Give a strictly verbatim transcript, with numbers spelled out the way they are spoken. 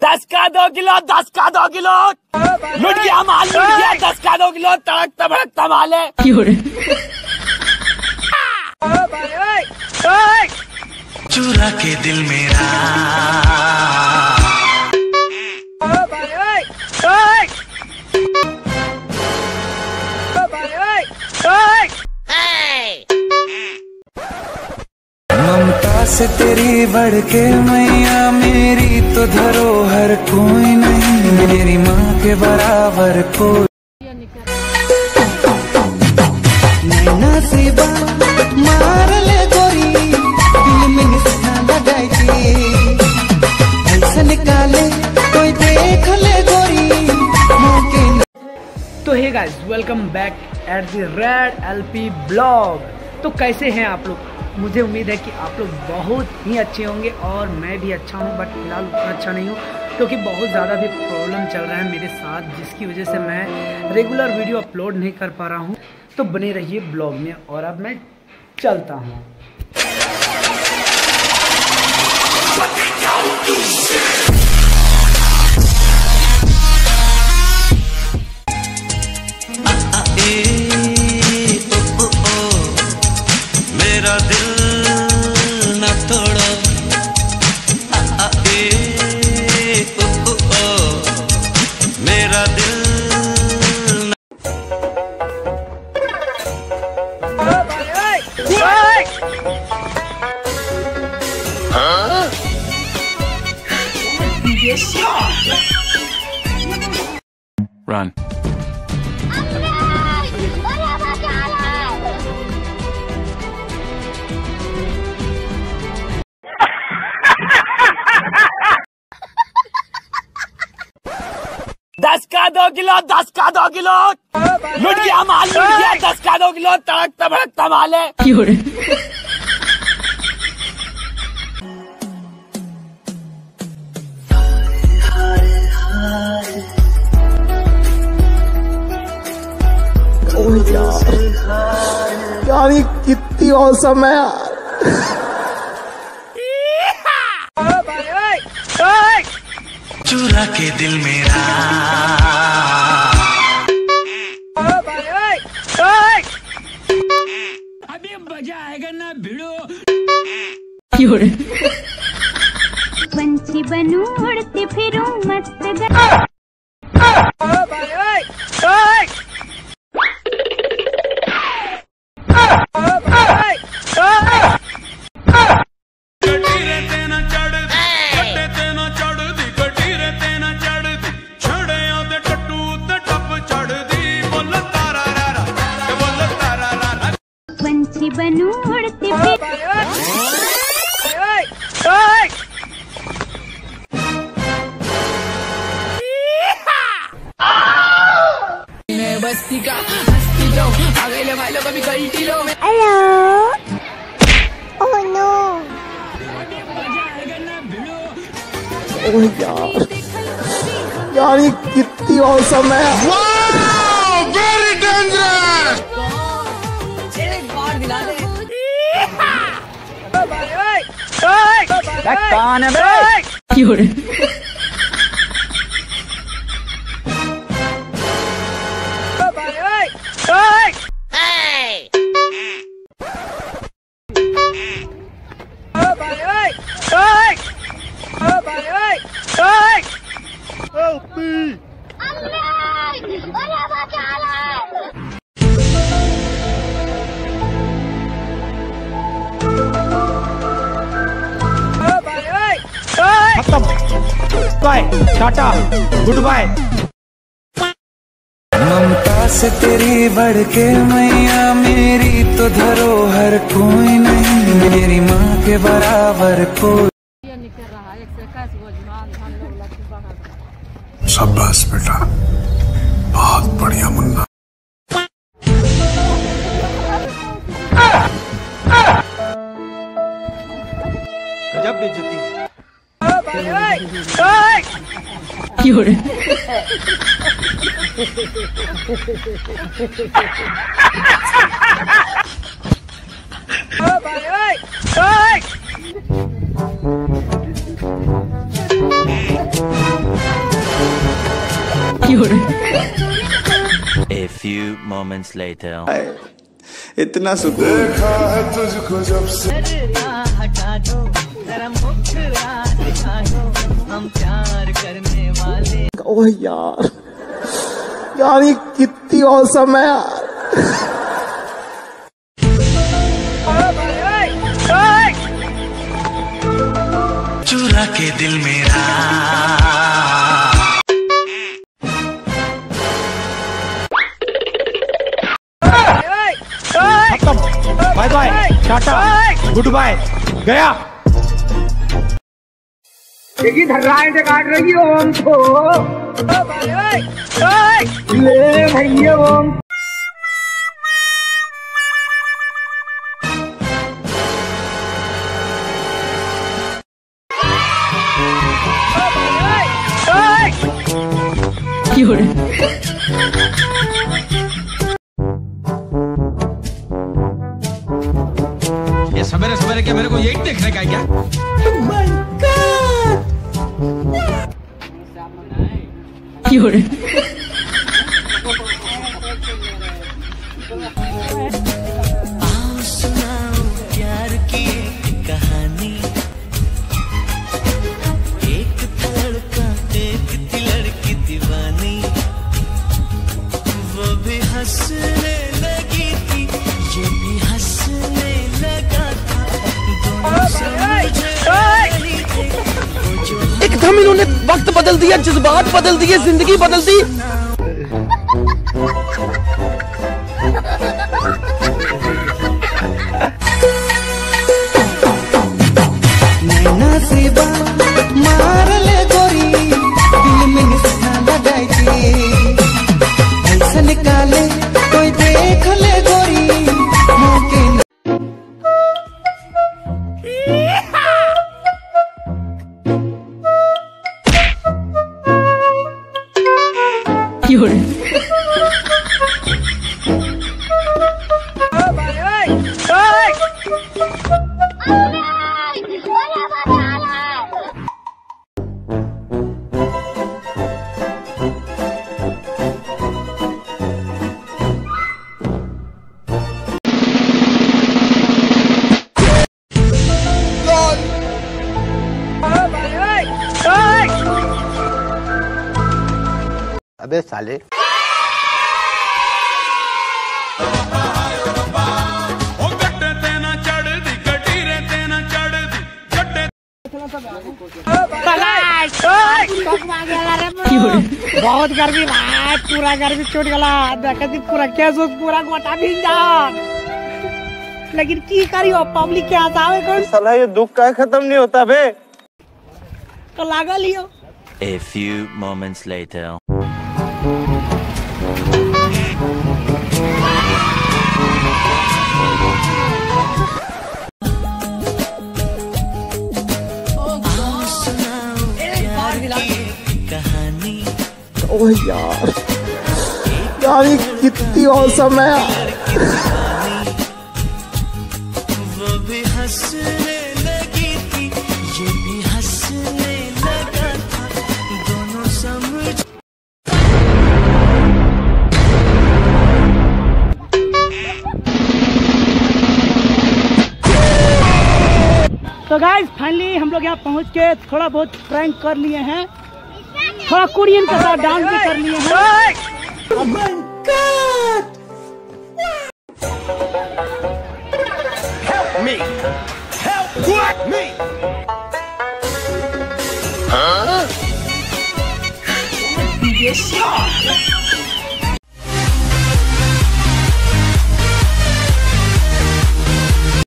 दस का दो किलो, दस का दो किलो लुट गया माल, लुट गया दस का दो किलो, तड़कता भड़कता माल है। चुरा के दिल मेरा ममता से तेरी बढ़ के मैया मेरी तो धरोहर कोई नहीं, मेरी माँ के बराबर कोई नैना से मार ले गोरी, दिल में निशाना लगाई थी ऐसा निकाले कोई देख ले गोरी मौके। तो hey guys, welcome back at the red LP blog. तो कैसे हैं आप लोग? मुझे उम्मीद है कि आप लोग बहुत ही अच्छे होंगे और मैं भी अच्छा हूं, बट फिलहाल उतना अच्छा नहीं हूं क्योंकि बहुत ज़्यादा भी प्रॉब्लम चल रहा है मेरे साथ, जिसकी वजह से मैं रेगुलर वीडियो अपलोड नहीं कर पा रहा हूं। तो बने रहिए ब्लॉग में और अब मैं चलता हूं। मेरा दिल न तोड़ो, ए ओ ओ मेरा दिल न... हाँ? Run. दस का दो किलो, दस का दो किलो लुट गया माल, लुट गया दस का दो किलो, तड़कता भड़कता माल है। यार ये कितनी औसम है यार। चुरा के दिल मेरा अभी मजा आएगा ना भिड़ो। पंछी बनूं उड़ती फिरूं मस्त पंछी बनूं उड़ती बस्ती का हस्ती लो, आगे ले भाई लोग अभी गलती लो। हेलो ओह नो ओह यार, यार ये कितनी औसम है। Very dangerous. कौन है भाई? खत्म, बाय टाटा गुड बाय। ममता से तेरी बढ़ के मैया मेरी तो धरोहर कोई नहीं, मेरी माँ के बराबर कोई। शाबाश बेटा, बहुत बढ़िया मुन्ना। गजब बेइज्जती है। Hey! A few moments later. इतना सुकून देखा है तुझको जब से हटा दो जरा मुखड़ा दिखा दो हम प्यार करने वाले। ओह यार यार ये कितनी औसम है यार। चुरा के दिल मेरा bye bye tata good bye गया। देखिए धर्राएं से काट रही हो हमको ले भैया ओम। ये सवेरे सवेरे क्या मेरे को यही देखने का है क्या? प्यार की एक कहानी, एक था लड़का एक थी लड़की दीवानी, वो भी हंसने लगी थी ये भी हंसने लगा था, दोनों समझे नहीं थे वो जो एकदम इन्होंने वक्त बदल दिया, जज्बात बदल दिए, जिंदगी बदल दी। नैना से बात मार ले गोरी दिल में निशाना लगाई थी ऐसा निकाले कोई देख ले गोरी मौके अबे साले बहुत गर्मी भाई, पूरा गर्मी छूट गला देखती पूरा केस पूरा गोटा भी जा, लेकिन की करियो पब्लिक के आसावे कौन साला ये दुख का खत्म नहीं होता बे। तो लागल लियो। A few moments later. ओह यार यार ये कितनी औसम है यार। वो भी हंसने लगी थी ये भी हंसने लगा था, दोनों समझ। तो गाइस फाइनली हम लोग यहाँ पहुँच के थोड़ा बहुत प्रैंक कर लिए हैं, थोड़ा कुरियन के साथ डांस भी कर लिए हैं। Help me! Help what me? Huh? Yes, sir.